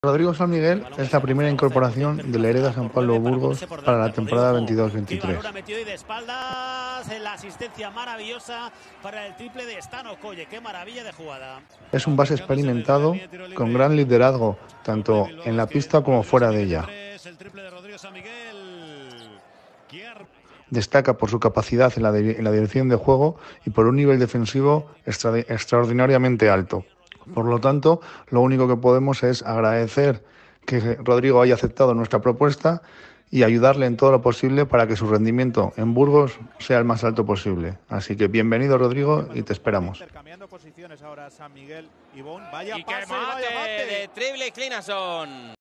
Rodrigo San Miguel es la primera incorporación del Hereda San Pablo Burgos para la temporada 22-23. Ahora metió y de espaldas en la asistencia maravillosa para el triple de Stan Okoye. Qué maravilla de jugada. Es un base experimentado con gran liderazgo, tanto en la pista como fuera de ella. Destaca por su capacidad en la dirección de juego y por un nivel defensivo extraordinariamente alto. Por lo tanto, lo único que podemos es agradecer que Rodrigo haya aceptado nuestra propuesta y ayudarle en todo lo posible para que su rendimiento en Burgos sea el más alto posible. Así que bienvenido, Rodrigo, y te esperamos. Intercambiando posiciones ahora San Miguel y Bon. Vaya y pase, que mate vaya mate de triple Clinason.